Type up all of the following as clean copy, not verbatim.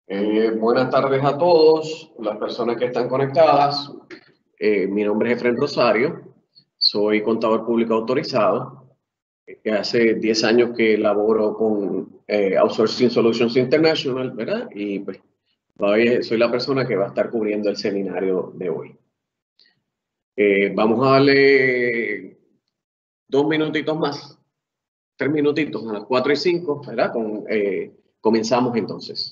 Buenas tardes a todos, las personas que están conectadas. Mi nombre es Efren Rosario, soy contador público autorizado. Hace 10 años que laboro con Outsourcing Solutions International, ¿verdad? Y pues soy la persona que va a estar cubriendo el seminario de hoy. Vamos a darle 2 minutitos más, 3 minutitos, a las 4:05, ¿verdad? Comenzamos entonces.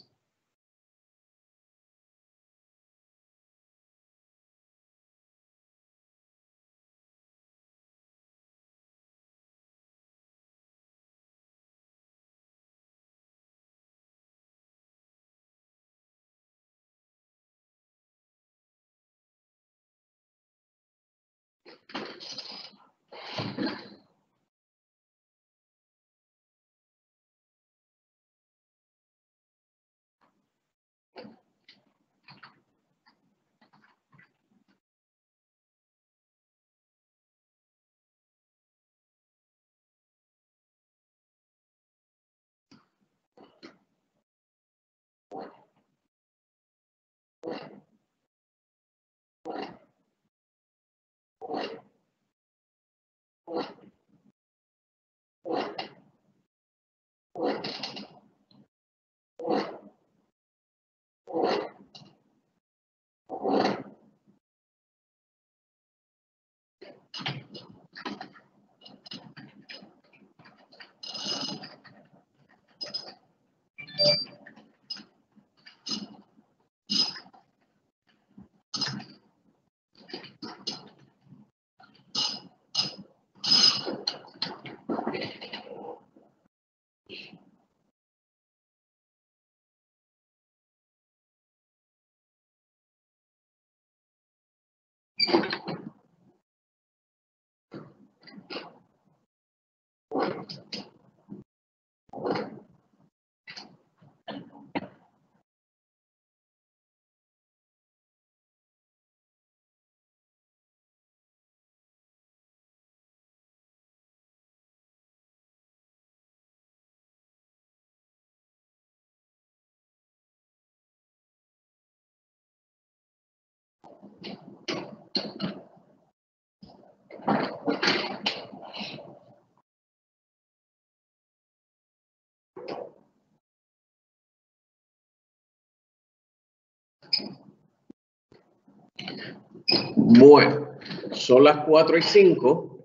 Bueno, son las 4:05.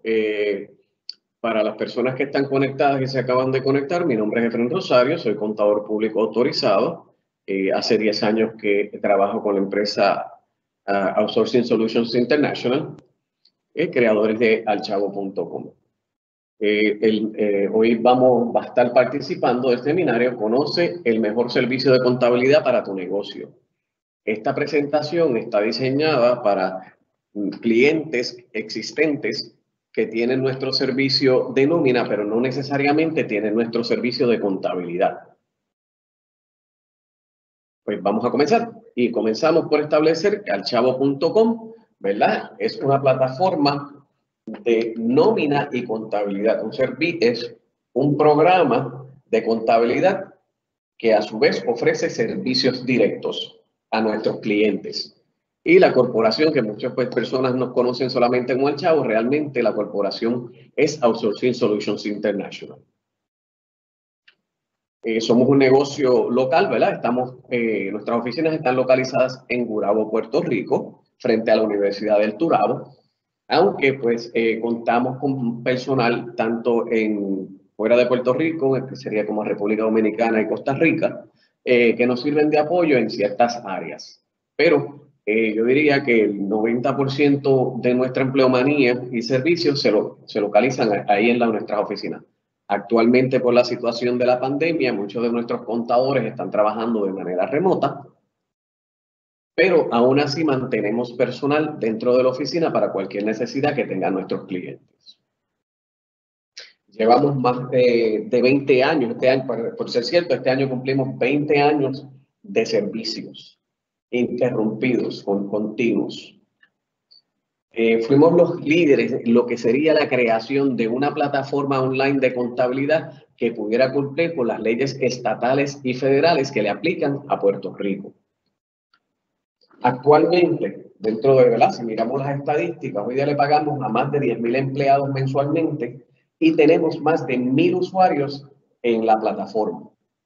Para las personas que están conectadas y se acaban de conectar, mi nombre es Efren Rosario, soy contador público autorizado. Hace 10 años que trabajo con la empresa Outsourcing Solutions International, creadores de alchavo.com. Hoy va a estar participando del seminario Conoce el mejor servicio de contabilidad para tu negocio. Esta presentación está diseñada para clientes existentes que tienen nuestro servicio de nómina, pero no necesariamente tienen nuestro servicio de contabilidad. Pues vamos a comenzar. Y comenzamos por establecer que alchavo.com, ¿verdad? Es una plataforma de nómina y contabilidad. Es un programa de contabilidad que a su vez ofrece servicios directos a nuestros clientes. Y la corporación, que muchas personas nos conocen solamente como Alchavo, realmente la corporación es Outsourcing Solutions International. Somos un negocio local, ¿verdad? Nuestras oficinas están localizadas en Gurabo, Puerto Rico, frente a la Universidad del Turabo, aunque pues contamos con personal tanto fuera de Puerto Rico, que sería como República Dominicana y Costa Rica, que nos sirven de apoyo en ciertas áreas. Pero yo diría que el 90% de nuestra empleomanía y servicios se localizan ahí en nuestras oficinas. Actualmente, por la situación de la pandemia, muchos de nuestros contadores están trabajando de manera remota, pero aún así mantenemos personal dentro de la oficina para cualquier necesidad que tengan nuestros clientes. Llevamos más de 20 años, este año, por ser cierto, este año cumplimos 20 años de servicios interrumpidos, continuos. Fuimos los líderes en lo que sería la creación de una plataforma online de contabilidad que pudiera cumplir con las leyes estatales y federales que le aplican a Puerto Rico. Actualmente, dentro de, ¿verdad? Si miramos las estadísticas, hoy día le pagamos a más de 10,000 empleados mensualmente y tenemos más de 1,000 usuarios en la plataforma.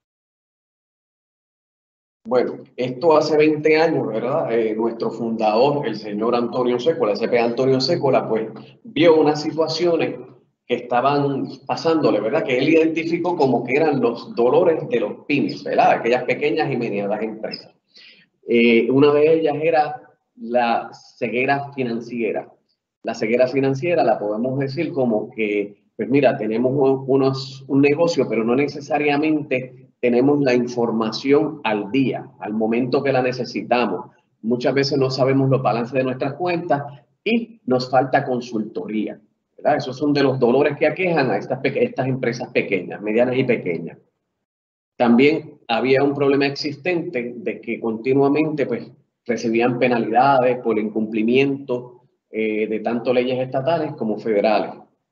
Bueno, esto hace 20 años, ¿verdad? Nuestro fundador, el señor Antonio Sécola, CP Antonio Sécola, pues vio unas situaciones que estaban pasándole, ¿verdad? Que él identificó como que eran los dolores de los pymes, ¿verdad? Aquellas pequeñas y medianas empresas. Una de ellas era la ceguera financiera. La ceguera financiera la podemos decir como que, pues mira, tenemos un negocio, pero no necesariamente tenemos la información al día, al momento que la necesitamos. Muchas veces no sabemos los balances de nuestras cuentas y nos falta consultoría, ¿verdad? Esos son de los dolores que aquejan a estas empresas pequeñas, medianas y pequeñas. También había un problema existente de que continuamente pues, recibían penalidades por incumplimiento de tanto leyes estatales como federales.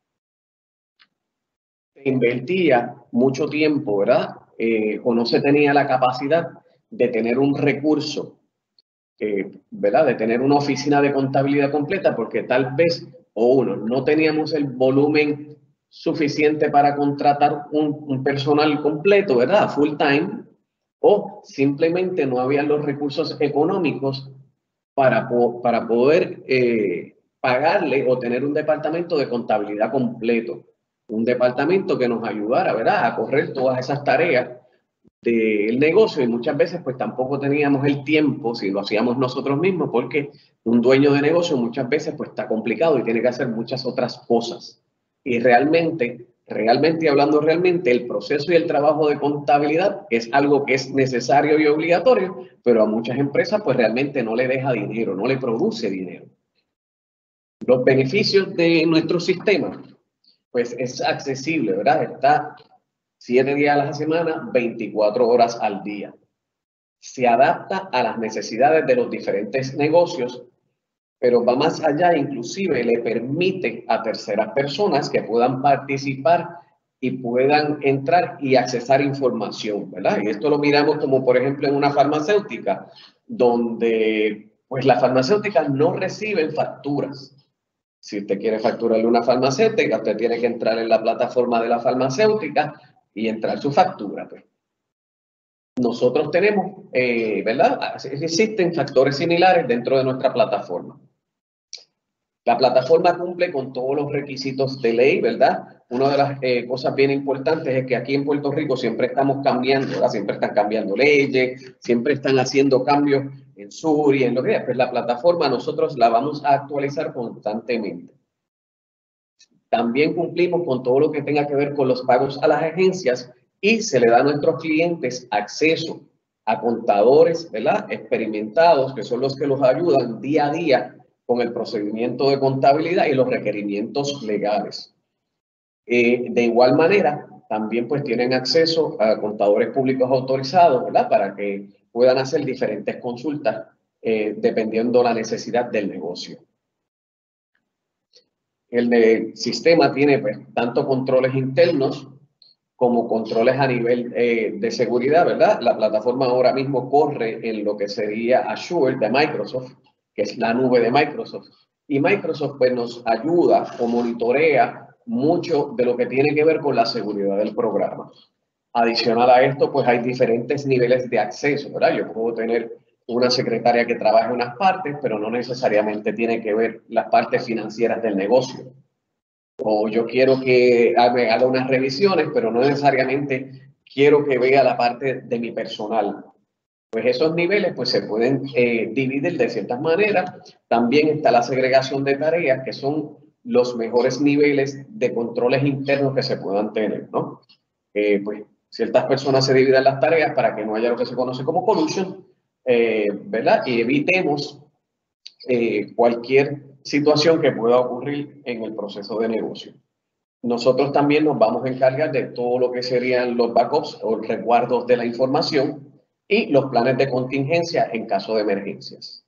Se invertía mucho tiempo, ¿verdad? O no se tenía la capacidad de tener un recurso, ¿verdad? De tener una oficina de contabilidad completa, porque tal vez, o uno, no teníamos el volumen suficiente para contratar un personal completo, ¿verdad? Full time, o simplemente no había los recursos económicos para poder pagarle o tener un departamento de contabilidad completo. Un departamento que nos ayudara, ¿verdad?, a correr todas esas tareas del negocio, y muchas veces pues tampoco teníamos el tiempo si lo hacíamos nosotros mismos, porque un dueño de negocio muchas veces pues está complicado y tiene que hacer muchas otras cosas. Y realmente y hablando realmente, el proceso y el trabajo de contabilidad es algo que es necesario y obligatorio, pero a muchas empresas pues realmente no le deja dinero, no le produce dinero. Los beneficios de nuestro sistema, pues es accesible, ¿verdad? Está 7 días a la semana, 24 horas al día. Se adapta a las necesidades de los diferentes negocios, pero va más allá, inclusive le permite a terceras personas que puedan participar y puedan entrar y accesar información, ¿verdad? Y esto lo miramos como, por ejemplo, en una farmacéutica, donde pues las farmacéuticas no reciben facturas. Si usted quiere facturarle una farmacéutica, usted tiene que entrar en la plataforma de la farmacéutica y entrar su factura. Pues. Nosotros tenemos, ¿verdad? Existen factores similares dentro de nuestra plataforma. La plataforma cumple con todos los requisitos de ley, ¿verdad? Una de las cosas bien importantes es que aquí en Puerto Rico siempre estamos cambiando, ¿verdad? Siempre están cambiando leyes, siempre están haciendo cambios en sur y en lo que es. Pues la plataforma nosotros la vamos a actualizar constantemente. También cumplimos con todo lo que tenga que ver con los pagos a las agencias y se le da a nuestros clientes acceso a contadores, ¿verdad?, experimentados, que son los que los ayudan día a día con el procedimiento de contabilidad y los requerimientos legales. De igual manera, también pues tienen acceso a contadores públicos autorizados, ¿verdad?, para que puedan hacer diferentes consultas dependiendo la necesidad del negocio. El sistema tiene pues, tanto controles internos como controles a nivel de seguridad, ¿verdad? La plataforma ahora mismo corre en lo que sería Azure de Microsoft, que es la nube de Microsoft. Y Microsoft pues, nos ayuda o monitorea mucho de lo que tiene que ver con la seguridad del programa. Adicional a esto, pues hay diferentes niveles de acceso, ¿verdad? Yo puedo tener una secretaria que trabaja en unas partes, pero no necesariamente tiene que ver las partes financieras del negocio. O yo quiero que haga unas revisiones, pero no necesariamente quiero que vea la parte de mi personal. Pues esos niveles pues, se pueden dividir de ciertas maneras. También está la segregación de tareas, que son los mejores niveles de controles internos que se puedan tener, ¿no? Pues ciertas personas se dividen las tareas para que no haya lo que se conoce como collusion, ¿verdad? Y evitemos cualquier situación que pueda ocurrir en el proceso de negocio. Nosotros también nos vamos a encargar de todo lo que serían los backups o resguardos de la información y los planes de contingencia en caso de emergencias.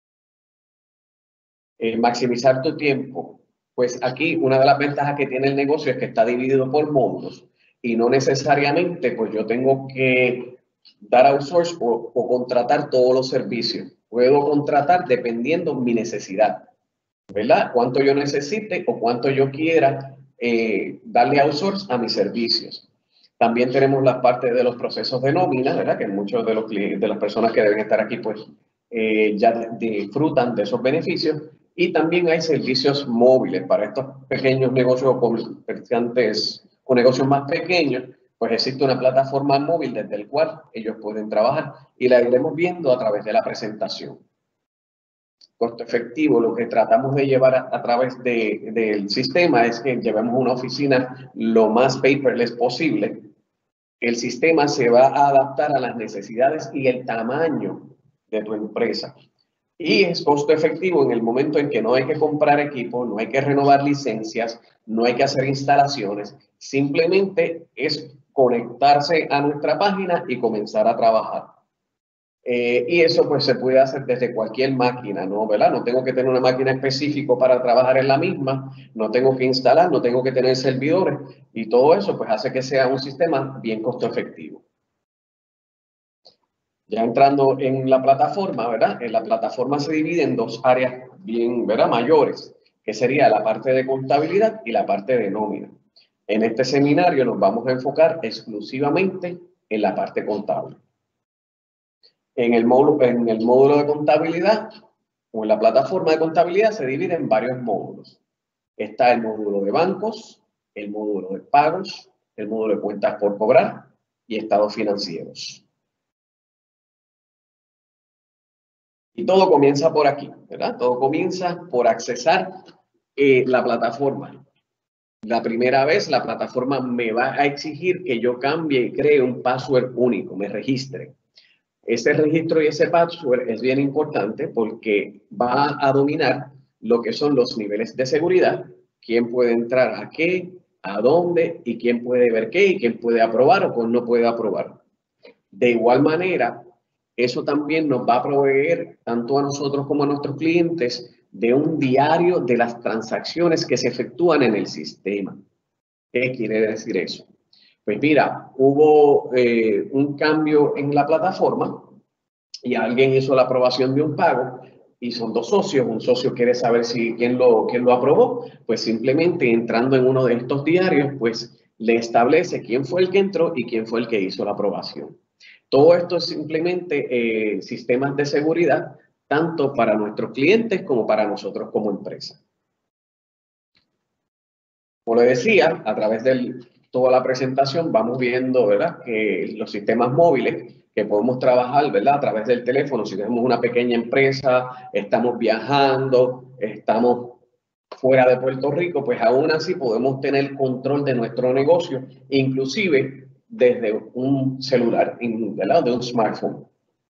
Maximizar tu tiempo. Pues aquí una de las ventajas que tiene el negocio es que está dividido por módulos. y no necesariamente pues yo tengo que dar outsource o contratar todos los servicios. Puedo contratar dependiendo mi necesidad, ¿verdad? Cuánto yo necesite o cuánto yo quiera darle outsource a mis servicios. También tenemos la parte de los procesos de nómina, ¿verdad? Que muchos de los clientes, de las personas que deben estar aquí, pues ya disfrutan de esos beneficios. Y también hay servicios móviles para estos pequeños negocios o comerciantes o negocios más pequeños. Pues existe una plataforma móvil desde el cual ellos pueden trabajar y la iremos viendo a través de la presentación. Costo efectivo, lo que tratamos de llevar a través del sistema es que llevemos una oficina lo más paperless posible. El sistema se va a adaptar a las necesidades y el tamaño de tu empresa. Y es costo efectivo en el momento en que no hay que comprar equipo, no hay que renovar licencias, no hay que hacer instalaciones. Simplemente es conectarse a nuestra página y comenzar a trabajar. Y eso pues se puede hacer desde cualquier máquina, ¿no? ¿Verdad? No tengo que tener una máquina específica para trabajar en la misma, no tengo que instalar, no tengo que tener servidores y todo eso pues hace que sea un sistema bien costo efectivo. Ya entrando en la plataforma, ¿verdad? En la plataforma se divide en dos áreas bien, ¿verdad? Mayores, que sería la parte de contabilidad y la parte de nómina. En este seminario nos vamos a enfocar exclusivamente en la parte contable. En el módulo de contabilidad o en la plataforma de contabilidad se divide en varios módulos. Está el módulo de bancos, el módulo de pagos, el módulo de cuentas por cobrar y estados financieros. Y todo comienza por aquí, ¿verdad? Todo comienza por accesar la plataforma. La primera vez la plataforma me va a exigir que yo cambie y cree un password único, me registre. Ese registro y ese password es bien importante porque va a dominar lo que son los niveles de seguridad, quién puede entrar a qué, a dónde y quién puede ver qué y quién puede aprobar o quién no puede aprobar. De igual manera, eso también nos va a proveer tanto a nosotros como a nuestros clientes de un diario de las transacciones que se efectúan en el sistema. ¿Qué quiere decir eso? Pues mira, hubo un cambio en la plataforma y alguien hizo la aprobación de un pago y son dos socios. Un socio quiere saber si quién lo aprobó, pues simplemente entrando en uno de estos diarios, pues le establece quién fue el que entró y quién fue el que hizo la aprobación. Todo esto es simplemente sistemas de seguridad, tanto para nuestros clientes como para nosotros como empresa. Como le decía, a través de toda la presentación vamos viendo, ¿verdad?, que los sistemas móviles que podemos trabajar, ¿verdad?, a través del teléfono. Si tenemos una pequeña empresa, estamos viajando, estamos fuera de Puerto Rico, pues aún así podemos tener control de nuestro negocio, inclusive desde un celular, ¿verdad?, de un smartphone.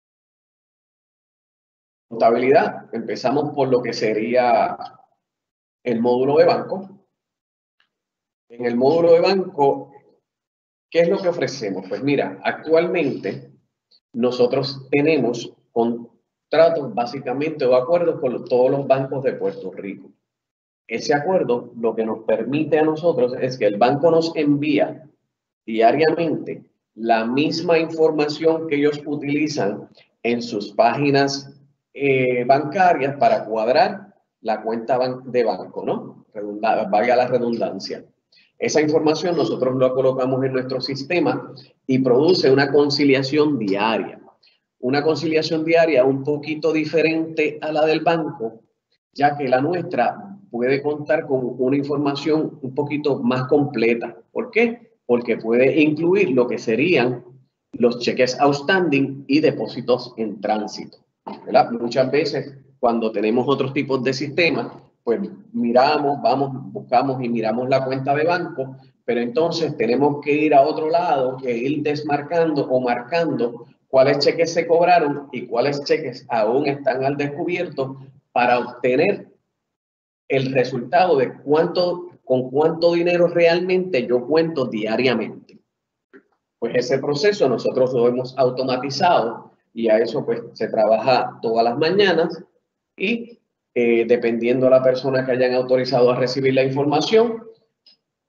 Contabilidad, empezamos por lo que sería el módulo de banco. En el módulo de banco, ¿qué es lo que ofrecemos? Pues mira, actualmente nosotros tenemos contratos básicamente o acuerdos con todos los bancos de Puerto Rico. Ese acuerdo lo que nos permite a nosotros es que el banco nos envía diariamente la misma información que ellos utilizan en sus páginas bancarias para cuadrar la cuenta de banco, ¿no? Valga la redundancia. Esa información nosotros la colocamos en nuestro sistema y produce una conciliación diaria. Una conciliación diaria un poquito diferente a la del banco, ya que la nuestra puede contar con una información un poquito más completa. ¿Por qué? Porque puede incluir lo que serían los cheques outstanding y depósitos en tránsito, ¿verdad? Muchas veces cuando tenemos otros tipos de sistemas, pues miramos, vamos, buscamos y miramos la cuenta de banco, pero entonces tenemos que ir a otro lado e ir desmarcando o marcando cuáles cheques se cobraron y cuáles cheques aún están al descubierto para obtener el resultado de con cuánto dinero realmente yo cuento diariamente. Pues ese proceso nosotros lo hemos automatizado y a eso pues se trabaja todas las mañanas y dependiendo de la persona que hayan autorizado a recibir la información,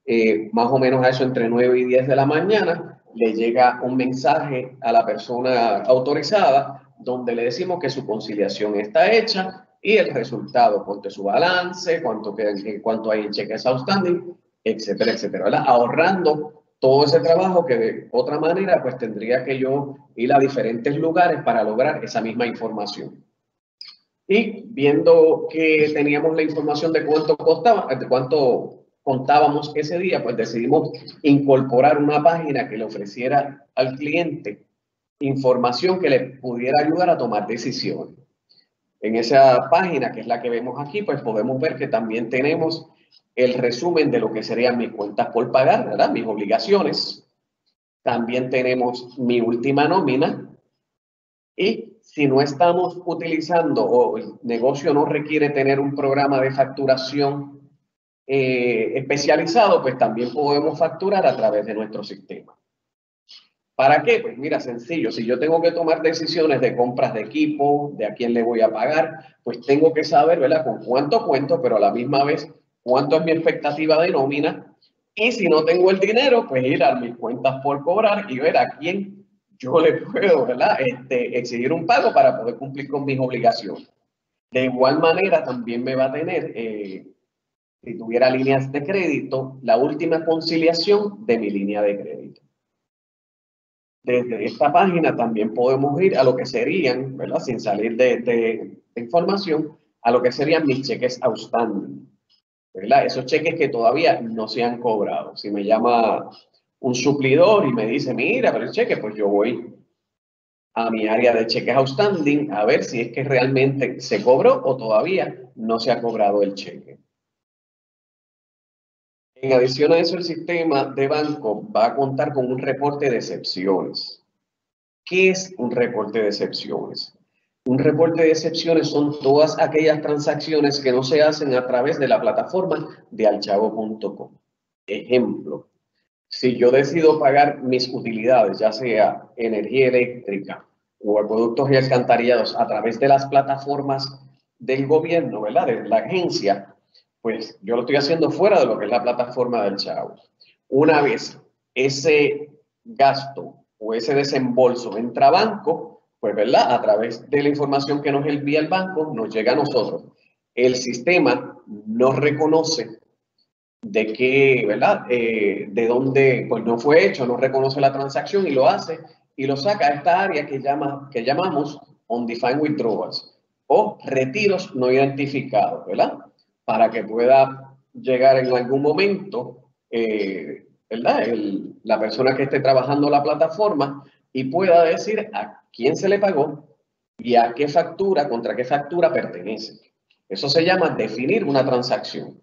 más o menos a eso entre 9 y 10 de la mañana, le llega un mensaje a la persona autorizada donde le decimos que su conciliación está hecha y el resultado, cuánto es su balance, cuánto hay en cheques outstanding, etcétera, etcétera, ¿verdad? Ahorrando todo ese trabajo que de otra manera pues tendría que yo ir a diferentes lugares para lograr esa misma información. Y viendo que teníamos la información de cuánto costaba, de cuánto contábamos ese día, pues decidimos incorporar una página que le ofreciera al cliente información que le pudiera ayudar a tomar decisiones. En esa página, que es la que vemos aquí, pues podemos ver que también tenemos el resumen de lo que serían mis cuentas por pagar, ¿verdad? Mis obligaciones. También tenemos mi última nómina. Y si no estamos utilizando o el negocio no requiere tener un programa de facturación especializado, pues también podemos facturar a través de nuestro sistema. ¿Para qué? Pues mira, sencillo, si yo tengo que tomar decisiones de compras de equipo, de a quién le voy a pagar, pues tengo que saber, ¿verdad? Con cuánto cuento, pero a la misma vez, cuánto es mi expectativa de nómina. Y si no tengo el dinero, pues ir a mis cuentas por cobrar y ver a quién yo le puedo, ¿verdad? Exigir un pago para poder cumplir con mis obligaciones. De igual manera, también me va a tener, si tuviera líneas de crédito, la última conciliación de mi línea de crédito. Desde esta página también podemos ir a lo que serían, ¿verdad? Sin salir de información, a lo que serían mis cheques outstanding, ¿verdad? Esos cheques que todavía no se han cobrado. Si me llama un suplidor y me dice, mira, pero el cheque, pues yo voy a mi área de cheques outstanding a ver si es que realmente se cobró o todavía no se ha cobrado el cheque. En adición a eso, el sistema de banco va a contar con un reporte de excepciones. ¿Qué es un reporte de excepciones? Un reporte de excepciones son todas aquellas transacciones que no se hacen a través de la plataforma de alchavo.com. Ejemplo, si yo decido pagar mis utilidades, ya sea energía eléctrica o acueductos y alcantarillados a través de las plataformas del gobierno, ¿verdad? De la agencia, pues yo lo estoy haciendo fuera de lo que es la plataforma del Chavo. Una vez ese gasto o ese desembolso entra a banco, pues, ¿verdad? A través de la información que nos envía el banco, nos llega a nosotros. El sistema no reconoce de qué, ¿verdad? De dónde, pues no fue hecho, no reconoce la transacción y lo hace y lo saca a esta área que llamamos undefined withdrawals o retiros no identificados, ¿verdad? Para que pueda llegar en algún momento, ¿verdad? La persona que esté trabajando la plataforma y pueda decir a quién se le pagó y a qué factura, contra qué factura pertenece. Eso se llama definir una transacción.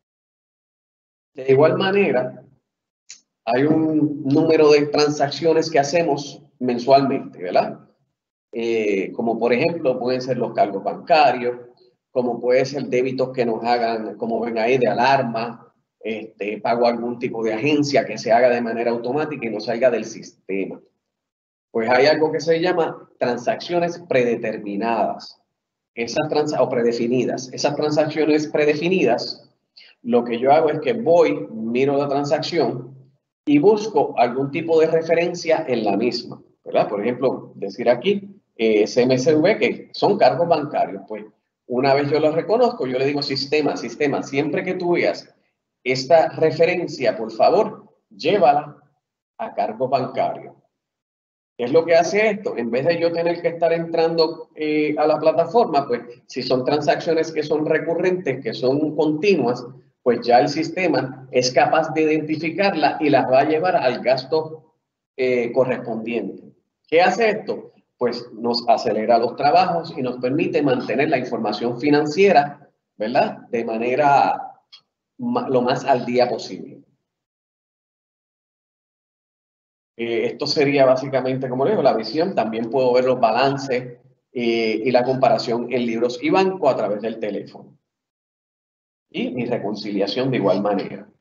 De igual manera, hay un número de transacciones que hacemos mensualmente, ¿verdad? Como por ejemplo, pueden ser los cargos bancarios, como puede ser débitos que nos hagan, como ven ahí, de alarma, pago a algún tipo de agencia que se haga de manera automática y no salga del sistema. Pues hay algo que se llama transacciones predeterminadas o predefinidas. Esas transacciones predefinidas, lo que yo hago es que voy, miro la transacción y busco algún tipo de referencia en la misma, ¿verdad? Por ejemplo, decir aquí CMSV, que son cargos bancarios. Pues una vez yo los reconozco, yo le digo sistema, siempre que tú veas esta referencia, por favor, llévala a cargos bancarios. ¿Qué es lo que hace esto? En vez de yo tener que estar entrando a la plataforma, pues si son transacciones que son recurrentes, que son continuas, pues ya el sistema es capaz de identificarla y las va a llevar al gasto correspondiente. ¿Qué hace esto? Pues nos acelera los trabajos y nos permite mantener la información financiera, ¿verdad? De manera lo más al día posible. Esto sería básicamente, como les digo, la visión. También puedo ver los balances y la comparación en libros y banco a través del teléfono. Y mi reconciliación de igual manera.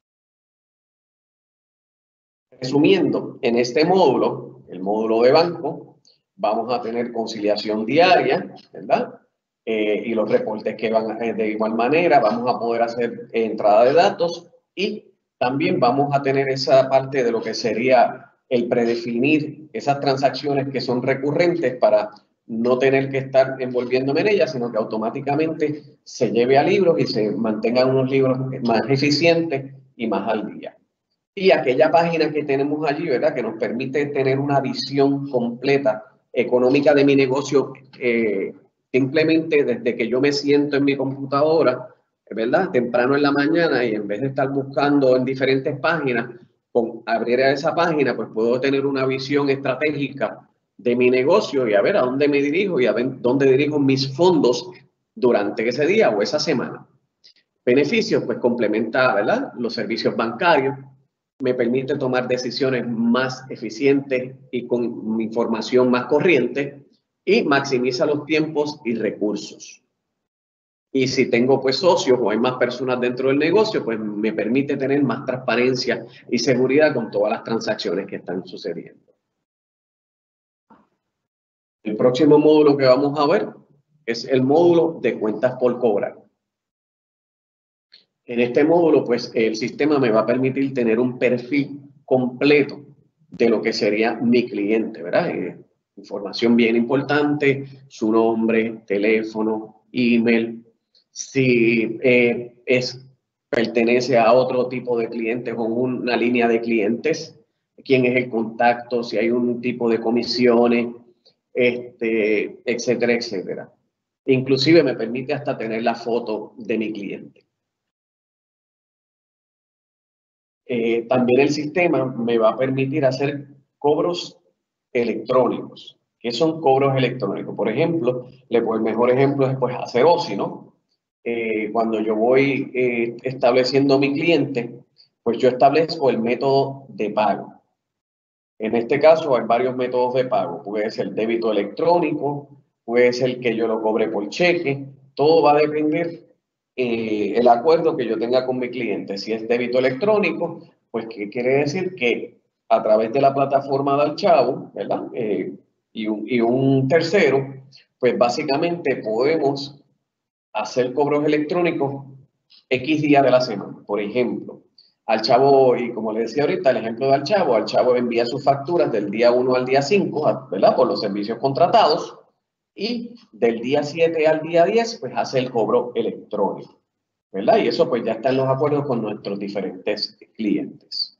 Resumiendo, en este módulo, el módulo de banco, vamos a tener conciliación diaria, ¿verdad? Y los reportes que van de igual manera. Vamos a poder hacer entrada de datos y También vamos a tener esa parte de lo que sería el predefinir esas transacciones que son recurrentes para no tener que estar envolviéndome en ellas, sino que automáticamente se lleve a libros y se mantengan unos libros más eficientes y más al día. Y aquella página que tenemos allí, ¿verdad?, que nos permite tener una visión completa económica de mi negocio, simplemente desde que yo me siento en mi computadora, ¿verdad?, temprano en la mañana, y en vez de estar buscando en diferentes páginas, con abrir esa página, pues puedo tener una visión estratégica de mi negocio y a ver a dónde me dirijo y a ver dónde dirijo mis fondos durante ese día o esa semana. Beneficios, pues complementa, ¿verdad?, los servicios bancarios, me permite tomar decisiones más eficientes y con información más corriente, y maximiza los tiempos y recursos. Y si tengo pues socios o hay más personas dentro del negocio, pues me permite tener más transparencia y seguridad con todas las transacciones que están sucediendo. El próximo módulo que vamos a ver es el módulo de cuentas por cobrar. En este módulo, pues el sistema me va a permitir tener un perfil completo de lo que sería mi cliente, ¿verdad? Información bien importante, su nombre, teléfono, email, si pertenece a otro tipo de clientes o una línea de clientes, quién es el contacto, si hay un tipo de comisiones, etcétera, etcétera. Inclusive me permite hasta tener la foto de mi cliente. También el sistema me va a permitir hacer cobros electrónicos. ¿Qué son cobros electrónicos? Por ejemplo, el mejor ejemplo es pues hacer OSI, ¿no? Cuando yo voy estableciendo mi cliente, pues yo establezco el método de pago. En este caso hay varios métodos de pago. Puede ser débito electrónico, puede ser que yo lo cobre por cheque. Todo va a depender el acuerdo que yo tenga con mi cliente. Si es débito electrónico, pues ¿qué quiere decir? Que a través de la plataforma del Chavo, ¿verdad? Y un tercero, pues básicamente podemos hacer cobros electrónicos X días de la semana. Por ejemplo, al Chavo, y como les decía ahorita, el ejemplo del Chavo, al Chavo envía sus facturas del día 1 al día 5, ¿verdad?, por los servicios contratados, y del día 7 al día 10, pues hace el cobro electrónico, ¿verdad? Y eso pues ya está en los acuerdos con nuestros diferentes clientes.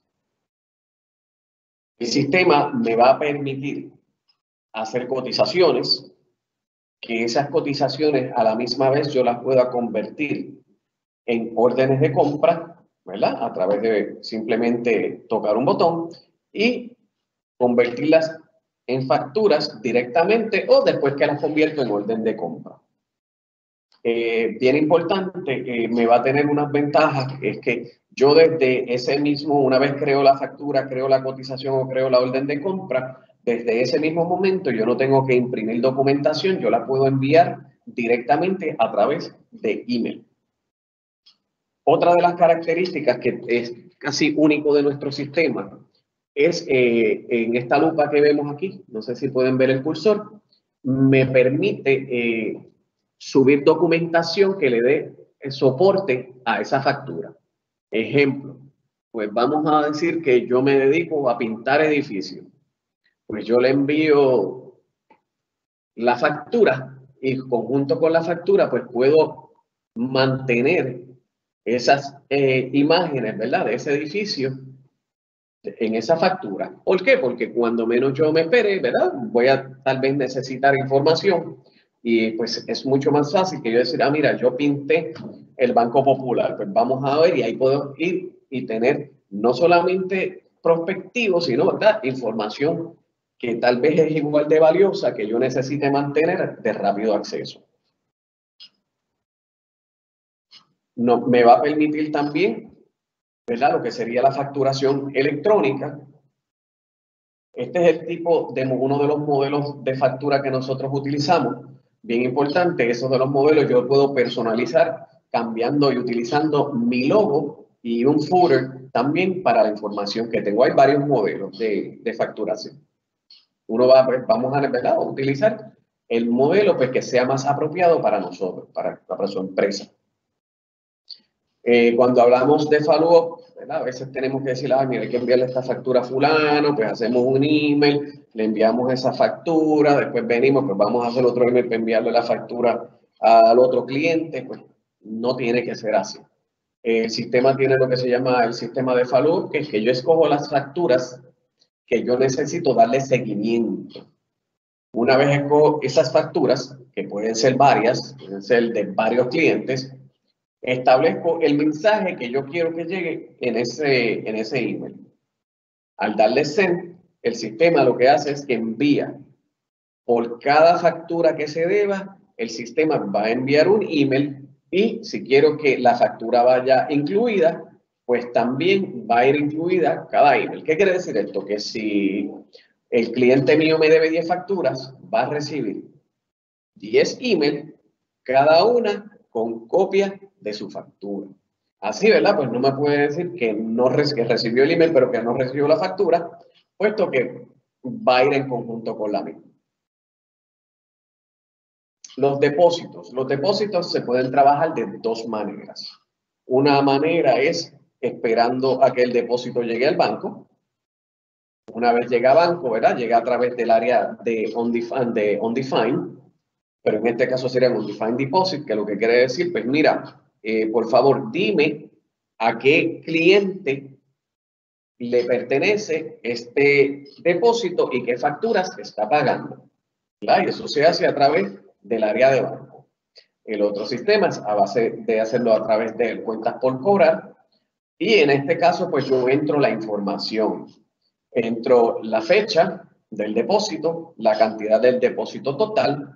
El sistema me va a permitir hacer cotizaciones, que esas cotizaciones a la misma vez yo las pueda convertir en órdenes de compra, ¿verdad?, a través de simplemente tocar un botón y convertirlas en facturas directamente o después que las convierto en orden de compra. Bien importante, me va a tener unas ventajas, es que yo desde ese mismo, una vez creo la factura, creo la cotización o creo la orden de compra, desde ese mismo momento yo no tengo que imprimir documentación, yo la puedo enviar directamente a través de email. Otra de las características que es casi único de nuestro sistema es en esta lupa que vemos aquí, no sé si pueden ver el cursor, me permite subir documentación que le dé soporte a esa factura. Ejemplo, pues vamos a decir que yo me dedico a pintar edificios. Pues yo le envío la factura y conjunto con la factura pues puedo mantener esas imágenes, ¿verdad?, de ese edificio en esa factura. ¿Por qué? Porque cuando menos yo me espere, ¿verdad?, voy a tal vez necesitar información y pues es mucho más fácil que yo decir, ah, mira, yo pinté el Banco Popular, pues vamos a ver, y ahí puedo ir y tener no solamente prospectivo, sino, ¿verdad?, información que tal vez es igual de valiosa que yo necesite mantener de rápido acceso. No, me va a permitir también, ¿verdad?, lo que sería la facturación electrónica. Este es el tipo de uno de los modelos de factura que nosotros utilizamos. Bien importante, esos de los modelos yo puedo personalizar cambiando y utilizando mi logo y un footer también para la información que tengo. Hay varios modelos de facturación. Vamos a, ¿verdad?, a utilizar el modelo pues, que sea más apropiado para nosotros, para su empresa. Cuando hablamos de follow-up, a veces tenemos que decir, ah, mira, hay que enviarle esta factura a fulano, pues hacemos un email, le enviamos esa factura, después venimos, pues vamos a hacer otro email para enviarle la factura al otro cliente, pues no tiene que ser así. El sistema tiene lo que se llama el sistema de follow-up, que es que yo escojo las facturas que yo necesito darle seguimiento. Una vez escojo esas facturas, que pueden ser varias, pueden ser de varios clientes, establezco el mensaje que yo quiero que llegue en ese email. Al darle send, el sistema lo que hace es que envía por cada factura que se deba, el sistema va a enviar un email y si quiero que la factura vaya incluida, pues también va a ir incluida cada email. ¿Qué quiere decir esto? Que si el cliente mío me debe 10 facturas, va a recibir 10 emails, cada una con copia de su factura. Así, ¿verdad? Pues no me puede decir que que recibió el email, pero que no recibió la factura, puesto que va a ir en conjunto con la misma. Los depósitos se pueden trabajar de dos maneras. Una manera es esperando a que el depósito llegue al banco. Una vez llega al banco, ¿verdad? Llega a través del área de undefined, pero en este caso sería un undefined deposit, que lo que quiere decir, pues mira, por favor, dime a qué cliente le pertenece este depósito y qué facturas está pagando, ¿verdad? Y eso se hace a través del área de banco. El otro sistema es a base de hacerlo a través de cuentas por cobrar. Y en este caso, pues yo entro la información. Entro la fecha del depósito, la cantidad del depósito total.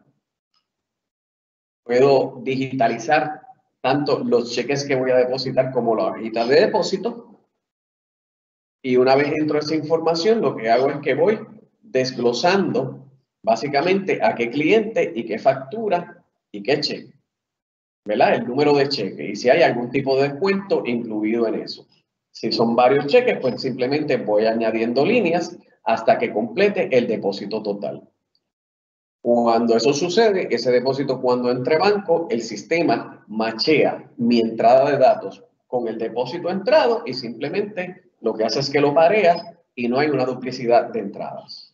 Puedo digitalizar tanto los cheques que voy a depositar como la hojita de depósito. Y una vez entro esa información, lo que hago es que voy desglosando básicamente a qué cliente y qué factura y qué cheque, ¿verdad? El número de cheque y si hay algún tipo de descuento incluido en eso. Si son varios cheques, pues simplemente voy añadiendo líneas hasta que complete el depósito total. Cuando eso sucede, ese depósito cuando entre banco, el sistema machea mi entrada de datos con el depósito entrado y simplemente lo que hace es que lo parea y no hay una duplicidad de entradas.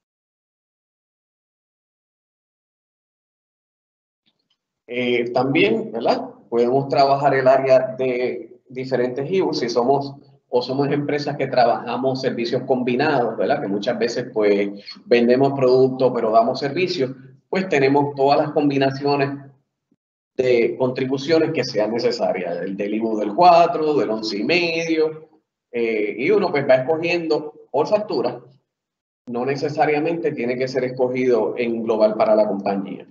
También, ¿verdad? Podemos trabajar el área de diferentes IUs si somos empresas que trabajamos servicios combinados, ¿verdad? Que muchas veces pues vendemos productos pero damos servicios, pues tenemos todas las combinaciones de contribuciones que sean necesarias, del IVU del 4, del 11,5, y uno pues va escogiendo por factura, no necesariamente tiene que ser escogido en global para la compañía.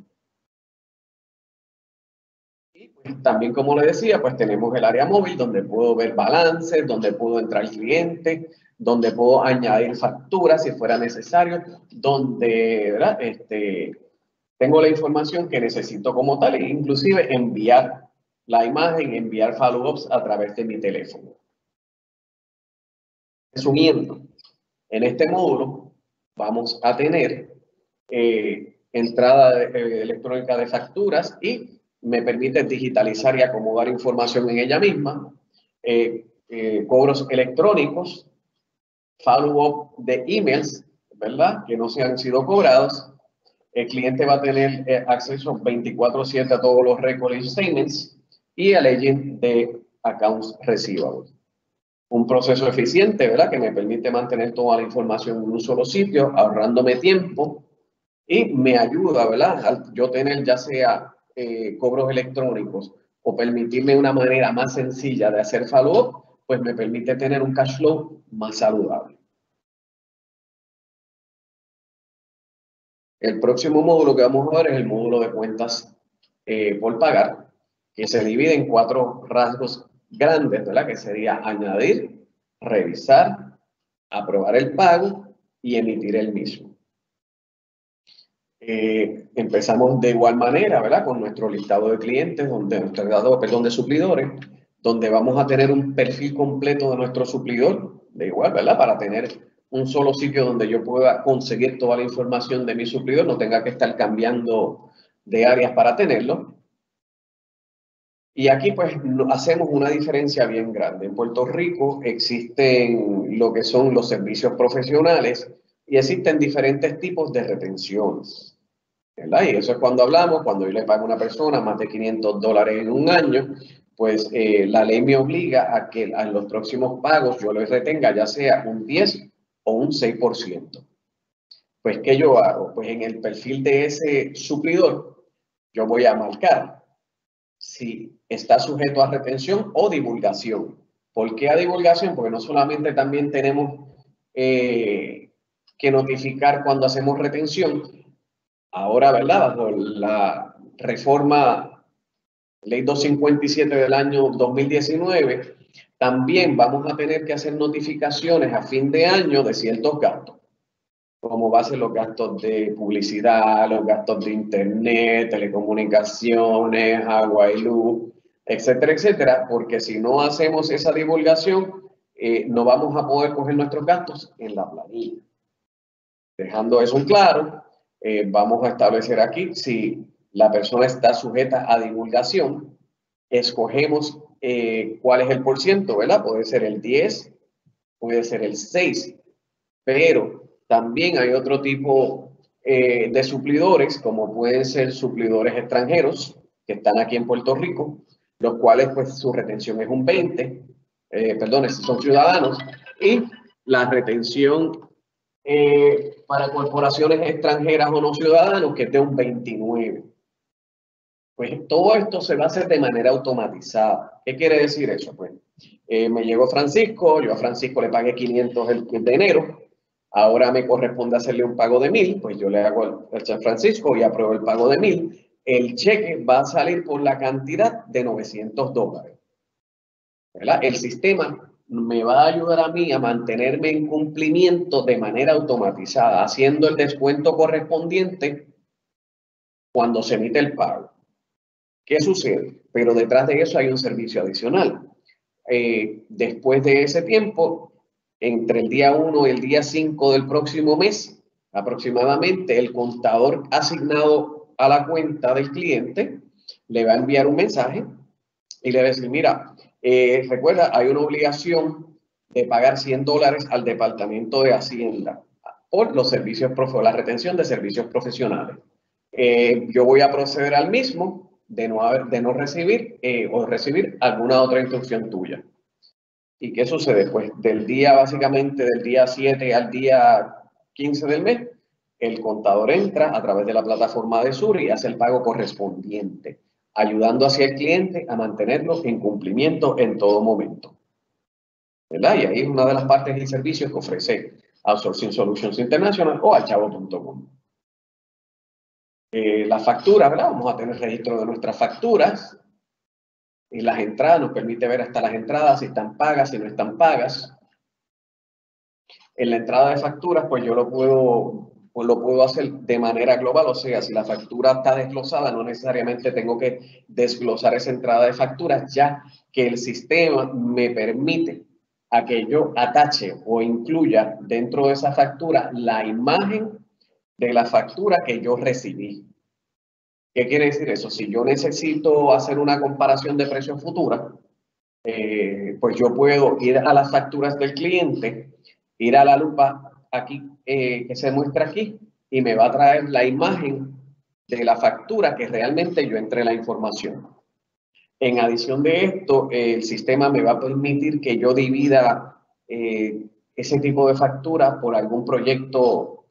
Y pues, también, como le decía, pues tenemos el área móvil donde puedo ver balances, donde puedo entrar al cliente, donde puedo añadir facturas si fuera necesario, donde, ¿verdad? Tengo la información que necesito como tal e inclusive enviar la imagen, enviar follow-ups a través de mi teléfono. Resumiendo, en este módulo vamos a tener entrada electrónica de facturas y me permite digitalizar y acomodar información en ella misma, cobros electrónicos, follow-up de emails, ¿verdad? Que no se han sido cobrados. El cliente va a tener acceso 24/7 a todos los record statements y al agent de accounts receivable. Un proceso eficiente, ¿verdad? Que me permite mantener toda la información en un solo sitio, ahorrándome tiempo y me ayuda, ¿verdad? Al yo tener ya sea cobros electrónicos o permitirme una manera más sencilla de hacer follow-up, pues me permite tener un cash flow más saludable. El próximo módulo que vamos a ver es el módulo de cuentas por pagar, que se divide en 4 rasgos grandes, ¿verdad? Que sería añadir, revisar, aprobar el pago y emitir el mismo. Empezamos de igual manera, ¿verdad? Con nuestro listado de clientes, de suplidores, donde vamos a tener un perfil completo de nuestro suplidor, de igual, ¿verdad? Para tener un solo sitio donde yo pueda conseguir toda la información de mi suplidor, no tenga que estar cambiando de áreas para tenerlo. Y aquí pues hacemos una diferencia bien grande. En Puerto Rico existen lo que son los servicios profesionales y existen diferentes tipos de retenciones, ¿verdad? Y eso es cuando hablamos, cuando yo le pago a una persona más de $500 en un año, pues la ley me obliga a que en los próximos pagos yo le retenga ya sea un 10 o un 6%. Pues, ¿qué yo hago? Pues en el perfil de ese suplidor, yo voy a marcar si está sujeto a retención o divulgación. ¿Por qué a divulgación? Porque no solamente también tenemos que notificar cuando hacemos retención, ahora, ¿verdad? Bajo la reforma Ley 257 del año 2019, también vamos a tener que hacer notificaciones a fin de año de ciertos gastos, como va a ser los gastos de publicidad, los gastos de internet, telecomunicaciones, agua y luz, etcétera, etcétera, porque si no hacemos esa divulgación, no vamos a poder coger nuestros gastos en la planilla. Dejando eso en claro, vamos a establecer aquí si la persona está sujeta a divulgación, escogemos cuál es el porciento, ¿verdad? Puede ser el 10, puede ser el 6, pero también hay otro tipo de suplidores, como pueden ser suplidores extranjeros que están aquí en Puerto Rico, los cuales pues su retención es un 20, perdón, son ciudadanos, y la retención para corporaciones extranjeras o no ciudadanos que es de un 29. Pues todo esto se va a hacer de manera automatizada. ¿Qué quiere decir eso? Pues me llegó Francisco, yo a Francisco le pagué 500 el de enero, ahora me corresponde hacerle un pago de 1,000, pues yo le hago el San Francisco y apruebo el pago de 1,000. El cheque va a salir por la cantidad de $900, ¿verdad? El sistema me va a ayudar a mí a mantenerme en cumplimiento de manera automatizada, haciendo el descuento correspondiente cuando se emite el pago. ¿Qué sucede? Pero detrás de eso hay un servicio adicional. Después de ese tiempo, entre el día 1 y el día 5 del próximo mes, aproximadamente, el contador asignado a la cuenta del cliente le va a enviar un mensaje y le va a decir, mira, recuerda, hay una obligación de pagar $100 al Departamento de Hacienda por los servicios, la retención de servicios profesionales. Yo voy a proceder al mismo de no recibir o recibir alguna otra instrucción tuya. ¿Y qué sucede? Pues básicamente del día 7 al día 15 del mes, el contador entra a través de la plataforma de Sur y hace el pago correspondiente, ayudando así al cliente a mantenerlo en cumplimiento en todo momento, ¿verdad? Y ahí es una de las partes y servicios que ofrece Outsourcing Solutions International o alchavo.com. Las facturas, ¿verdad? Vamos a tener registro de nuestras facturas y las entradas, nos permite ver hasta las entradas, si están pagas, si no están pagas. En la entrada de facturas, pues yo lo puedo hacer de manera global, o sea, si la factura está desglosada, no necesariamente tengo que desglosar esa entrada de facturas, ya que el sistema me permite a que yo atache o incluya dentro de esa factura la imagen de la factura que yo recibí. ¿Qué quiere decir eso? Si yo necesito hacer una comparación de precios futura, pues yo puedo ir a las facturas del cliente, ir a la lupa aquí que se muestra aquí y me va a traer la imagen de la factura que realmente yo entré la información. En adición de esto, el sistema me va a permitir que yo divida ese tipo de factura por algún proyecto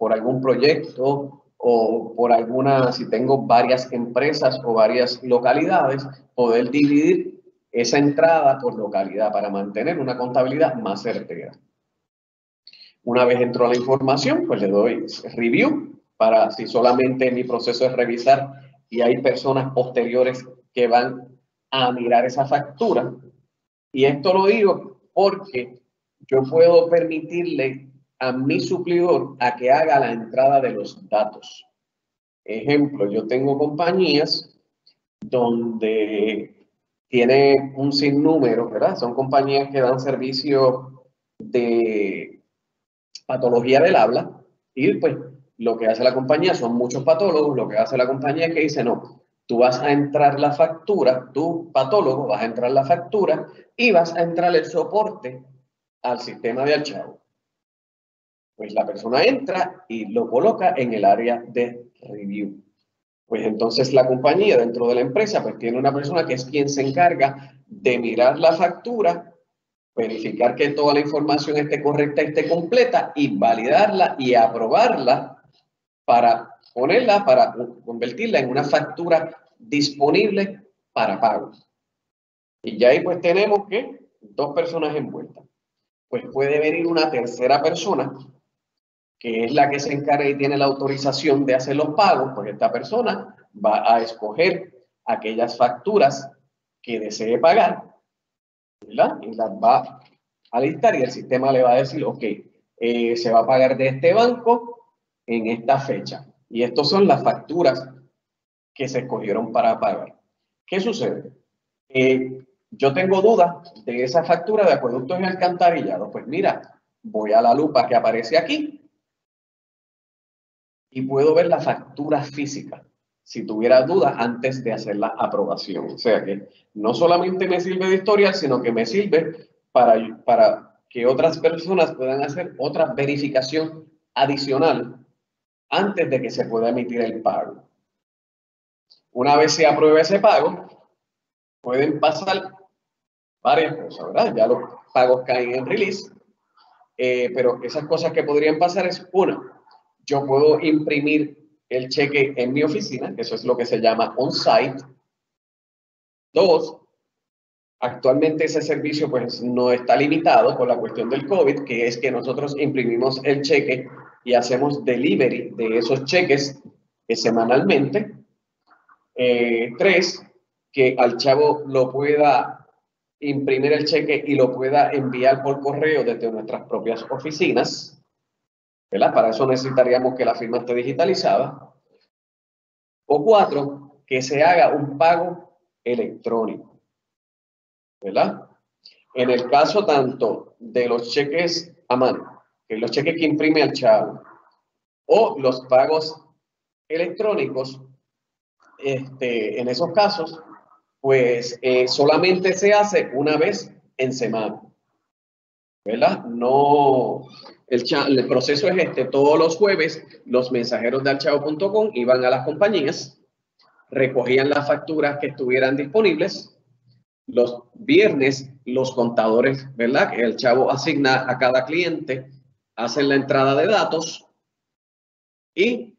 o por si tengo varias empresas o varias localidades, poder dividir esa entrada por localidad para mantener una contabilidad más certera. Una vez entró la información, pues le doy review para si solamente mi proceso es revisar y hay personas posteriores que van a mirar esa factura. Y esto lo digo porque yo puedo permitirle a mi suplidor a que haga la entrada de los datos. Ejemplo, yo tengo compañías donde tiene un sinnúmero, ¿verdad? Son compañías que dan servicio de patología del habla y pues lo que hace la compañía son muchos patólogos, lo que hace la compañía es que dice, no, tú vas a entrar la factura, tú patólogo vas a entrar la factura y vas a entrar el soporte al sistema de archivo. Pues la persona entra y lo coloca en el área de review. Pues entonces la compañía dentro de la empresa pues tiene una persona que es quien se encarga de mirar la factura, verificar que toda la información esté correcta, esté completa y validarla y aprobarla para ponerla, para convertirla en una factura disponible para pago. Y ya ahí pues tenemos que dos personas envueltas. Pues puede venir una tercera persona que es la que se encarga y tiene la autorización de hacer los pagos, pues esta persona va a escoger aquellas facturas que desee pagar, ¿verdad? Y las va a listar y el sistema le va a decir, ok, se va a pagar de este banco en esta fecha. Y estas son las facturas que se escogieron para pagar. ¿Qué sucede? Yo tengo dudas de esa factura de acueductos y alcantarillados. Pues mira, voy a la lupa que aparece aquí y puedo ver la factura física si tuviera dudas antes de hacer la aprobación. O sea que no solamente me sirve de historial, sino que me sirve para que otras personas puedan hacer otra verificación adicional antes de que se pueda emitir el pago. Una vez se apruebe ese pago, pueden pasar varias cosas, ¿verdad? Ya los pagos caen en release, pero esas cosas que podrían pasar es, una, yo puedo imprimir el cheque en mi oficina, que eso es lo que se llama on-site. Dos, actualmente ese servicio pues no está limitado por la cuestión del COVID, que es que nosotros imprimimos el cheque y hacemos delivery de esos cheques semanalmente. Tres, que al chavo lo pueda imprimir el cheque y lo pueda enviar por correo desde nuestras propias oficinas, ¿verdad? Para eso necesitaríamos que la firma esté digitalizada. O cuatro, que se haga un pago electrónico, ¿verdad? En el caso tanto de los cheques a mano, que los cheques que imprime el chavo, o los pagos electrónicos, en esos casos, pues solamente se hace una vez en semana, ¿verdad? No, el proceso es todos los jueves los mensajeros de archavo.com iban a las compañías, recogían las facturas que estuvieran disponibles. Los viernes, los contadores, ¿verdad? Que el chavo asigna a cada cliente, hacen la entrada de datos y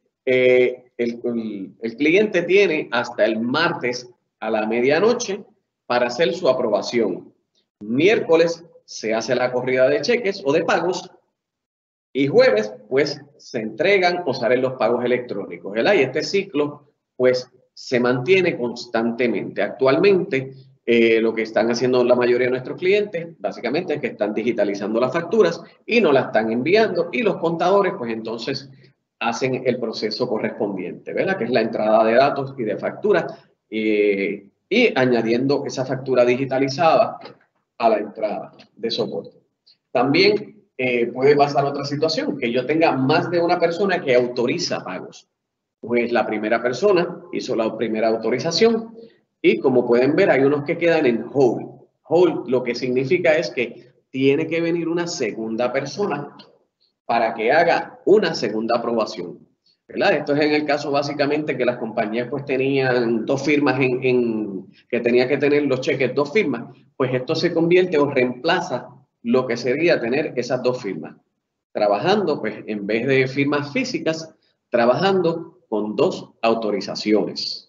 el cliente tiene hasta el martes a la medianoche para hacer su aprobación. Miércoles se hace la corrida de cheques o de pagos y jueves, pues, se entregan o salen los pagos electrónicos, ¿verdad? Y este ciclo, pues, se mantiene constantemente. Actualmente, lo que están haciendo la mayoría de nuestros clientes, básicamente, es que están digitalizando las facturas y nos las están enviando y los contadores, pues, entonces, hacen el proceso correspondiente, ¿verdad? Que es la entrada de datos y de facturas y añadiendo esa factura digitalizada a la entrada de soporte. También puede pasar otra situación, que yo tenga más de una persona que autoriza pagos. Pues la primera persona hizo la primera autorización y como pueden ver hay unos que quedan en hold. Hold lo que significa es que tiene que venir una segunda persona para que haga una segunda aprobación, ¿verdad? Esto es en el caso básicamente que las compañías pues tenían dos firmas que tenía que tener los cheques, dos firmas, pues esto se convierte o reemplaza lo que sería tener esas dos firmas. Trabajando pues en vez de firmas físicas, trabajando con dos autorizaciones.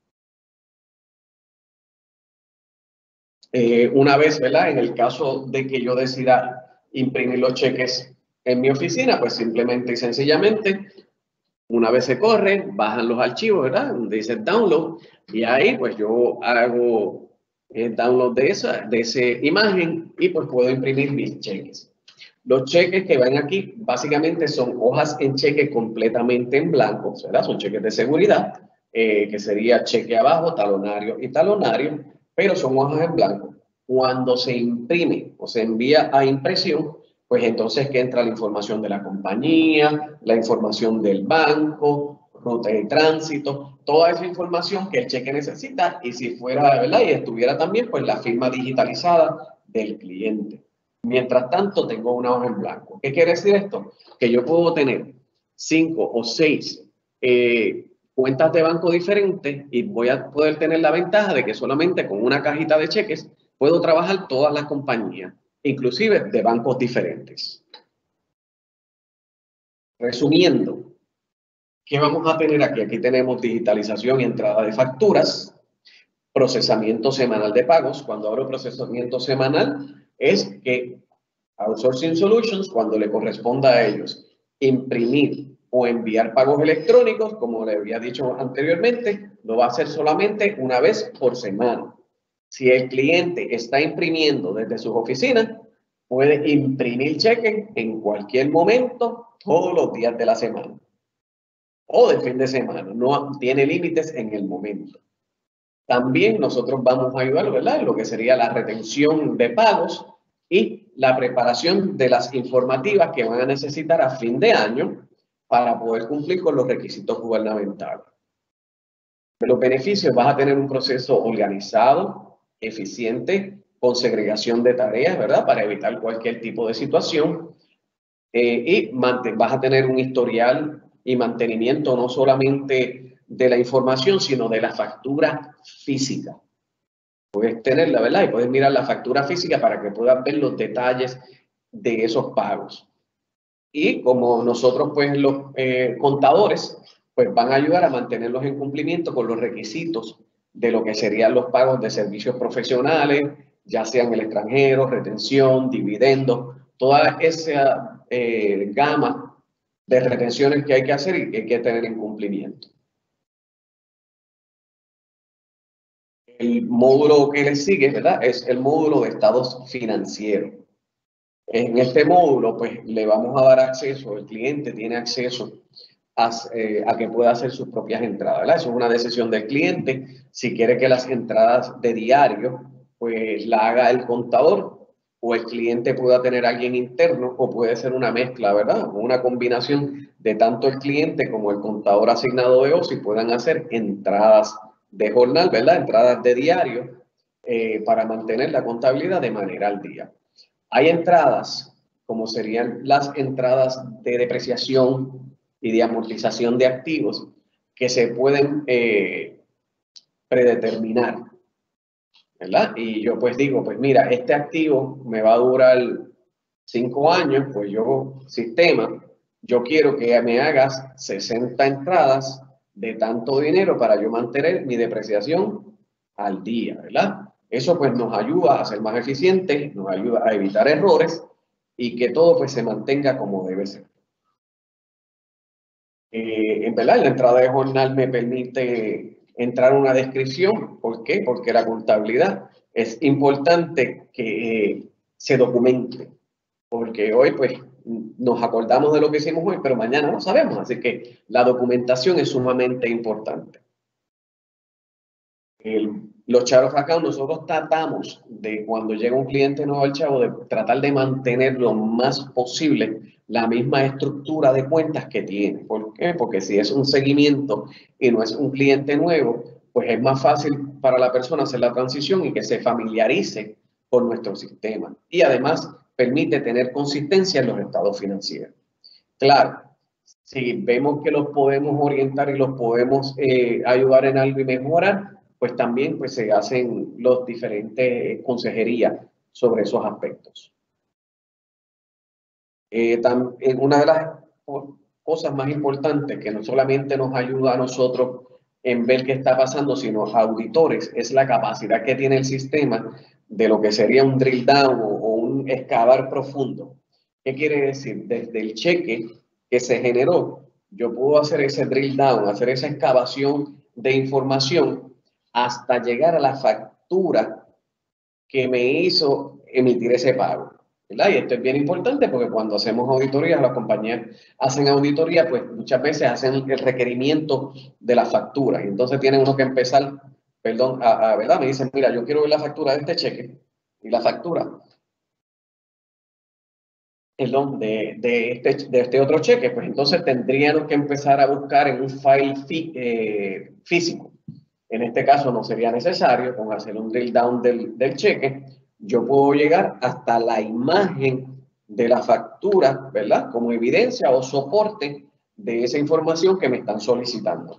Una vez, ¿verdad? En el caso de que yo decida imprimir los cheques en mi oficina, pues simplemente y sencillamente, una vez se corre, bajan los archivos, ¿verdad? Donde dice download, y ahí pues yo hago el download de esa imagen y pues puedo imprimir mis cheques. Los cheques que van aquí básicamente son hojas en cheque completamente en blanco, ¿verdad? Son cheques de seguridad, que sería cheque abajo, talonario y talonario, pero son hojas en blanco. Cuando se imprime o se envía a impresión, pues entonces que entra la información de la compañía, la información del banco, ruta de tránsito, toda esa información que el cheque necesita y si fuera, ¿verdad? Y estuviera también pues la firma digitalizada del cliente. Mientras tanto, tengo una hoja en blanco. ¿Qué quiere decir esto? Que yo puedo tener 5 o 6 cuentas de banco diferentes y voy a poder tener la ventaja de que solamente con una cajita de cheques puedo trabajar todas las compañías, inclusive de bancos diferentes. Resumiendo, ¿qué vamos a tener aquí? Aquí tenemos digitalización y entrada de facturas, procesamiento semanal de pagos. Cuando hablo de procesamiento semanal, es que Outsourcing Solutions, cuando le corresponda a ellos imprimir o enviar pagos electrónicos, como le había dicho anteriormente, lo va a hacer solamente una vez por semana. Si el cliente está imprimiendo desde sus oficinas, puede imprimir cheques en cualquier momento, todos los días de la semana o del fin de semana. No tiene límites en el momento. También nosotros vamos a ayudar, ¿verdad?, en lo que sería la retención de pagos y la preparación de las informativas que van a necesitar a fin de año para poder cumplir con los requisitos gubernamentales. De los beneficios, vas a tener un proceso organizado, eficiente, con segregación de tareas, ¿verdad?, para evitar cualquier tipo de situación. Y vas a tener un historial y mantenimiento no solamente de la información, sino de la factura física. Puedes tenerla, ¿verdad? Y puedes mirar la factura física para que puedas ver los detalles de esos pagos. Y como nosotros, pues los contadores, pues van a ayudar a mantenerlos en cumplimiento con los requisitos de lo que serían los pagos de servicios profesionales, ya sean el extranjero, retención, dividendos, toda esa gama de retenciones que hay que hacer y que hay que tener en cumplimiento. El módulo que le sigue, ¿verdad?, es el módulo de estados financieros. En este módulo, pues, le vamos a dar acceso, el cliente tiene acceso a que pueda hacer sus propias entradas, ¿verdad? Eso es una decisión del cliente. Si quiere que las entradas de diario, pues, la haga el contador o el cliente pueda tener a alguien interno o puede ser una mezcla, ¿verdad? Una combinación de tanto el cliente como el contador asignado de OSI puedan hacer entradas de jornal, ¿verdad? Entradas de diario para mantener la contabilidad de manera al día. Hay entradas, como serían las entradas de depreciación y de amortización de activos, que se pueden predeterminar, ¿verdad? Y yo pues digo, pues mira, este activo me va a durar 5 años, pues yo, sistema, yo quiero que me hagas 60 entradas de tanto dinero para yo mantener mi depreciación al día, ¿verdad? Eso pues nos ayuda a ser más eficientes, nos ayuda a evitar errores y que todo pues se mantenga como debe ser. En verdad, la entrada de jornal me permite entrar una descripción. ¿Por qué? Porque la contabilidad es importante que se documente. Porque hoy pues nos acordamos de lo que hicimos hoy, pero mañana no sabemos. Así que la documentación es sumamente importante. Los Chart of Account, nosotros tratamos de cuando llega un cliente nuevo al Chavo, de tratar de mantener lo más posible la misma estructura de cuentas que tiene. ¿Por qué? Porque si es un seguimiento y no es un cliente nuevo, pues es más fácil para la persona hacer la transición y que se familiarice con nuestro sistema. Y además permite tener consistencia en los estados financieros. Claro, si vemos que los podemos orientar y los podemos ayudar en algo y mejorar, pues también pues, se hacen los diferentes consejerías sobre esos aspectos. Una de las cosas más importantes que no solamente nos ayuda a nosotros en ver qué está pasando, sino a auditores, es la capacidad que tiene el sistema de lo que sería un drill down o un excavar profundo. ¿Qué quiere decir? Desde el cheque que se generó, yo puedo hacer ese drill down, hacer esa excavación de información hasta llegar a la factura que me hizo emitir ese pago, ¿verdad? Y esto es bien importante porque cuando hacemos auditorías, las compañías hacen auditoría, pues muchas veces hacen el requerimiento de la factura. Y entonces tienen uno que empezar, perdón, ¿verdad? Me dicen, mira, yo quiero ver la factura de este cheque y la factura. perdón, de este otro cheque, pues entonces tendríamos que empezar a buscar en un file físico. En este caso no sería necesario con hacer un drill down del cheque. Yo puedo llegar hasta la imagen de la factura, ¿verdad? Como evidencia o soporte de esa información que me están solicitando.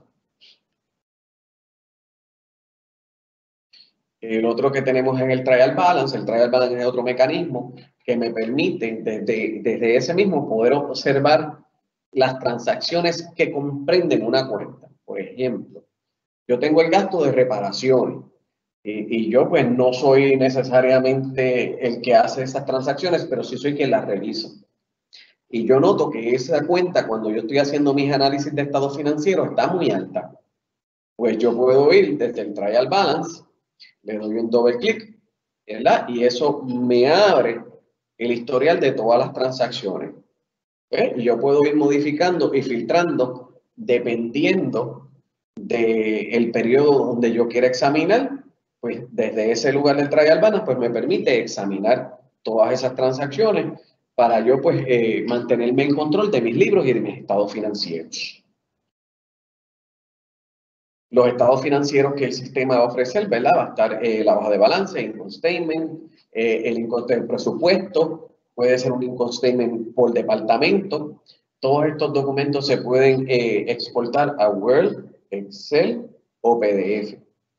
El otro que tenemos es el trial balance. El trial balance es otro mecanismo que me permite desde ese mismo poder observar las transacciones que comprenden una cuenta. Por ejemplo, yo tengo el gasto de reparaciones y yo pues no soy necesariamente el que hace esas transacciones, pero sí soy quien las revisa. Y yo noto que esa cuenta, cuando yo estoy haciendo mis análisis de estado financiero, está muy alta. Pues yo puedo ir desde el trial balance, le doy un doble clic, ¿verdad? Y eso me abre el historial de todas las transacciones. Y yo puedo ir modificando y filtrando dependiendo del periodo donde yo quiera examinar, pues desde ese lugar del trial balance, pues me permite examinar todas esas transacciones para yo pues mantenerme en control de mis libros y de mis estados financieros. Los estados financieros que el sistema va a ofrecer, ¿verdad? Va a estar la hoja de balance, income statement, el income del presupuesto, puede ser un income statement por departamento. Todos estos documentos se pueden exportar a Word, Excel o PDF.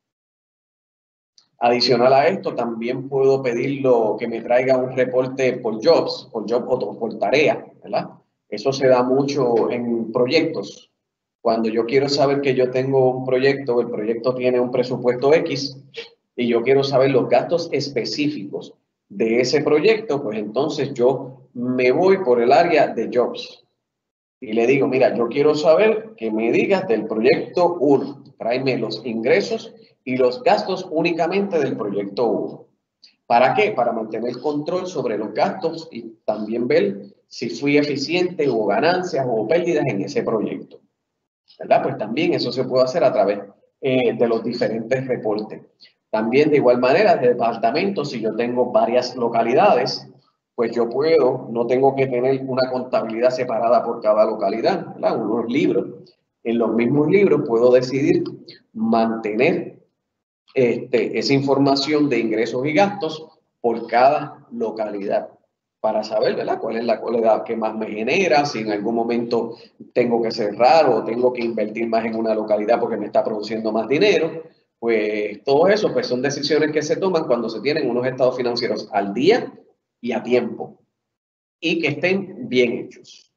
Adicional a esto, también puedo pedirlo que me traiga un reporte por jobs, por job o por tarea, ¿verdad? Eso se da mucho en proyectos. Cuando yo quiero saber que yo tengo un proyecto, el proyecto tiene un presupuesto X y yo quiero saber los gastos específicos de ese proyecto, pues entonces yo me voy por el área de jobs y le digo, mira, yo quiero saber que me digas del proyecto 1, tráeme los ingresos y los gastos únicamente del proyecto 1. ¿Para qué? Para mantener control sobre los gastos y también ver si fui eficiente, hubo ganancias o pérdidas en ese proyecto. ¿Verdad? Pues también eso se puede hacer a través de los diferentes reportes. También de igual manera, de departamentos, si yo tengo varias localidades, pues yo puedo, no tengo que tener una contabilidad separada por cada localidad, ¿verdad? Unos libros. En los mismos libros puedo decidir mantener esa información de ingresos y gastos por cada localidad para saber, ¿verdad?, cuál es la cualidad que más me genera, si en algún momento tengo que cerrar o tengo que invertir más en una localidad porque me está produciendo más dinero. Pues todo eso pues son decisiones que se toman cuando se tienen unos estados financieros al día y a tiempo y que estén bien hechos.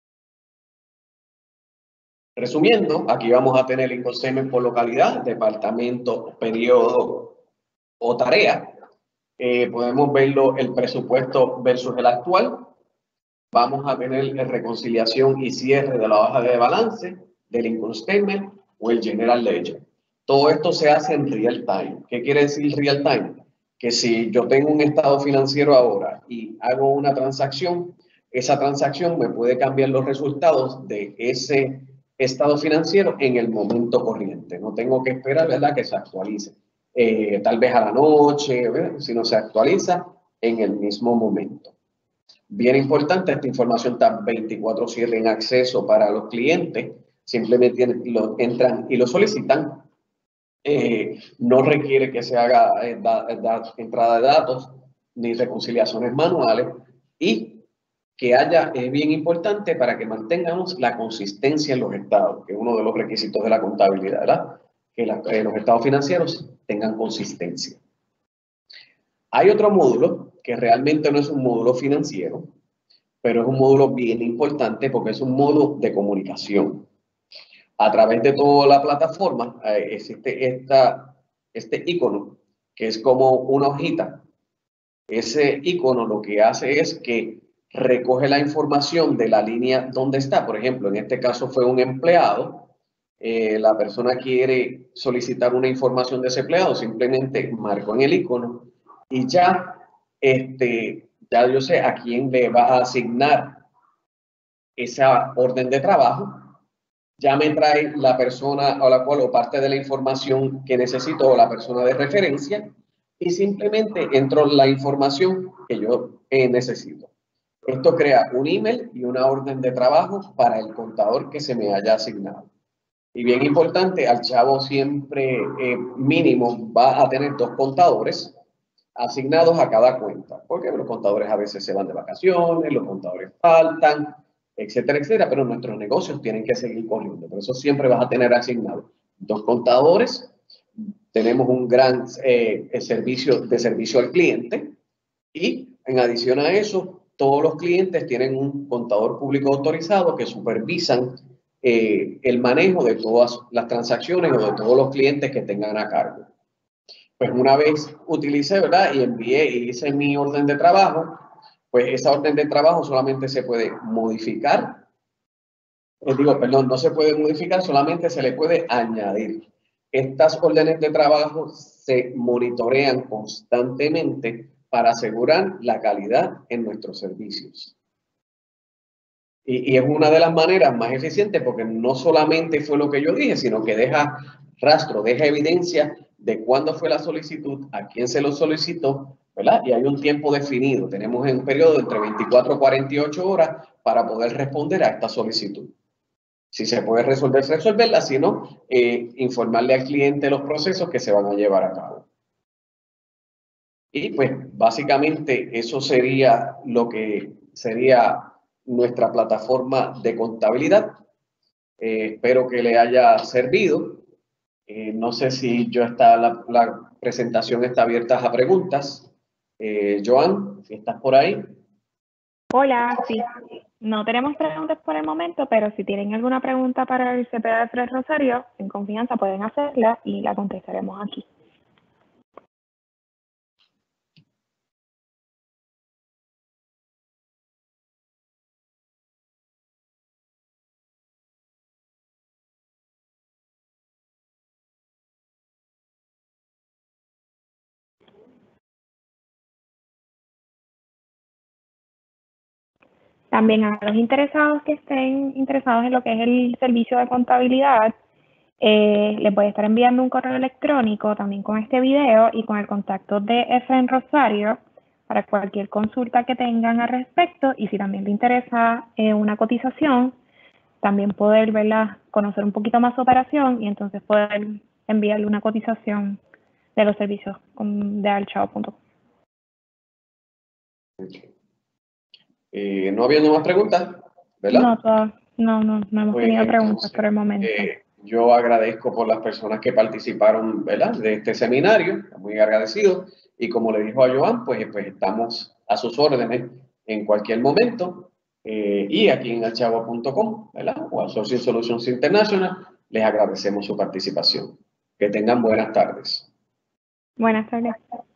Resumiendo, aquí vamos a tener el income statement por localidad, departamento, periodo o tarea. Podemos verlo el presupuesto versus el actual. Vamos a tener reconciliación y cierre de la hoja de balance, del income statement o el general ledger. Todo esto se hace en real time. ¿Qué quiere decir real time? Que si yo tengo un estado financiero ahora y hago una transacción, esa transacción me puede cambiar los resultados de ese estado financiero en el momento corriente. No tengo que esperar, ¿verdad?, que se actualice. Tal vez a la noche, ¿verdad?, si no se actualiza en el mismo momento. Bien importante, esta información está 24/7 en acceso para los clientes. Simplemente entran y lo solicitan. No requiere que se haga entrada de datos ni reconciliaciones manuales y que haya, es bien importante para que mantengamos la consistencia en los estados, que es uno de los requisitos de la contabilidad, ¿verdad? Que los estados financieros tengan consistencia. Hay otro módulo que realmente no es un módulo financiero, pero es un módulo bien importante porque es un módulo de comunicación. A través de toda la plataforma existe este icono que es como una hojita. Ese icono lo que hace es que recoge la información de la línea donde está. Por ejemplo, en este caso fue un empleado. La persona quiere solicitar una información de ese empleado, simplemente marco en el icono y ya yo sé a quién le va a asignar esa orden de trabajo. Ya me trae la persona a la cual o parte de la información que necesito o la persona de referencia y simplemente entro la información que yo necesito. Esto crea un email y una orden de trabajo para el contador que se me haya asignado. Y bien importante, Alchavo siempre mínimo va a tener 2 contadores asignados a cada cuenta, porque los contadores a veces se van de vacaciones, los contadores faltan, etcétera, etcétera, pero nuestros negocios tienen que seguir corriendo. Por eso siempre vas a tener asignados 2 contadores. Tenemos un gran servicio al cliente y en adición a eso, todos los clientes tienen un contador público autorizado que supervisan el manejo de todas las transacciones o de todos los clientes que tengan a cargo. Pues una vez utilicé, ¿verdad? Y envié y hice mi orden de trabajo, pues esa orden de trabajo solamente se puede modificar. No se puede modificar, solamente se le puede añadir. Estas órdenes de trabajo se monitorean constantemente para asegurar la calidad en nuestros servicios. Y es una de las maneras más eficientes porque no solamente fue lo que yo dije, sino que deja rastro, deja evidencia de cuándo fue la solicitud, a quién se lo solicitó, ¿verdad? Y hay un tiempo definido. Tenemos un periodo de entre 24 y 48 horas para poder responder a esta solicitud. Si se puede resolver, resolverla, si no, informarle al cliente los procesos que se van a llevar a cabo. Y pues básicamente eso sería lo que sería nuestra plataforma de contabilidad. Espero que le haya servido. No sé si la presentación está abierta a preguntas. Joan, si estás por ahí. Hola, sí. No tenemos preguntas por el momento, pero si tienen alguna pregunta para el CPA de Tres Rosario, en confianza pueden hacerla y la contestaremos aquí. También a los interesados que estén interesados en lo que es el servicio de contabilidad, les voy a estar enviando un correo electrónico también con este video y con el contacto de Efraín Rosario para cualquier consulta que tengan al respecto, y si también le interesa una cotización, también poder conocer un poquito más su operación y entonces poder enviarle una cotización de los servicios de alchavo.com. No habiendo más preguntas, ¿verdad? No hemos tenido preguntas por el momento. Yo agradezco por las personas que participaron, ¿verdad?, de este seminario, muy agradecido. Y como le dijo a Joan, pues estamos a sus órdenes en cualquier momento. Y aquí en alchavo.com, ¿verdad?, o Outsourcing Solutions International, les agradecemos su participación. Que tengan buenas tardes. Buenas tardes.